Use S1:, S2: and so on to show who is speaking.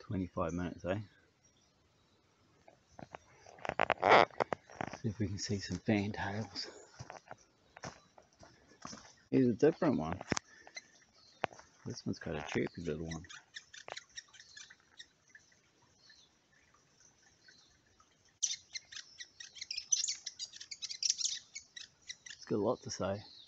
S1: 25 minutes, eh? See if we can see some fantails. Here's a different one. This one's got a chirpy little one. It's got a lot to say.